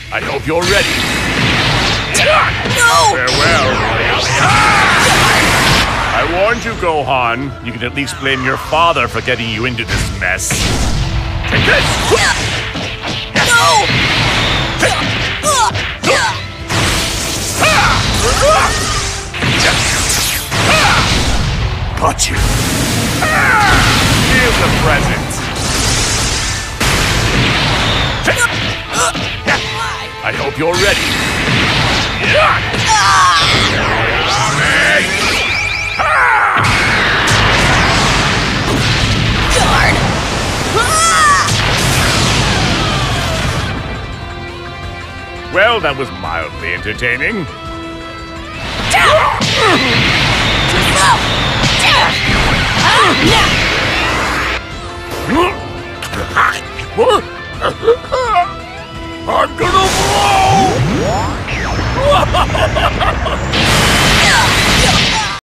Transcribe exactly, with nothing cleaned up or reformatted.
I hope you're ready. No! Farewell. I warned you, Gohan. You can at least blame your father for getting you into this mess. Take this! No! Got you. Here's the present. I hope you're ready. Darn! Well, that was mildly entertaining. I'm gonna blow!